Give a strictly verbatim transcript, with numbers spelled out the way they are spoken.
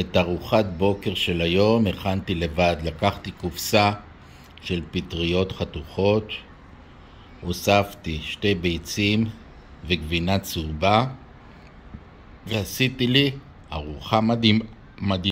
את ארוחת בוקר של היום הכנתי לבד. לקחתי קופסה של פטריות חתוכות, הוספתי שתי ביצים וגבינה צהובה, ועשיתי לי ארוחה מדהימה.